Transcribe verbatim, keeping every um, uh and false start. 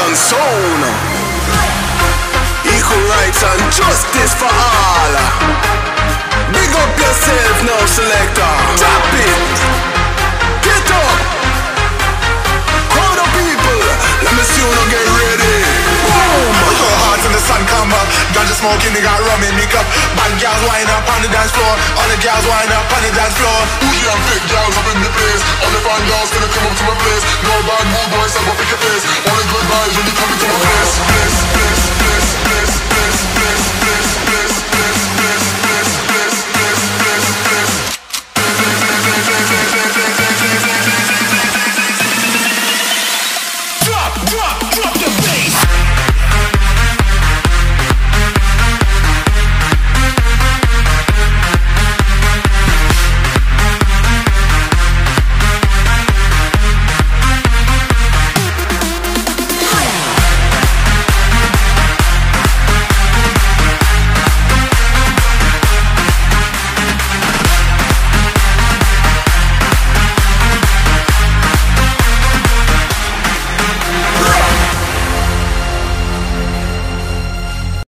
Babylon sound. Equal rights and justice for all. Big up yourself now, selector. Drop it. Get up. Crowd of people. Let me see you now get ready. Boom. Go hard till the sun come up. Ganja smoking, they got rum in me cup. Bad girls wind up on the dance floor. All the girls wind up on the dance floor. Bougie and thick girls up in the place. All the fine girls gonna come up to my place.